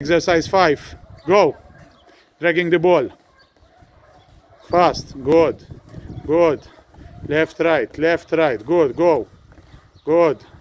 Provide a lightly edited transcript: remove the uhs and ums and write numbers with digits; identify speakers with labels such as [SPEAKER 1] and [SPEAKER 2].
[SPEAKER 1] Exercise 5. Go. Dragging the ball. Fast. Good. Good. Left, right. Left, right. Good. Go. Good.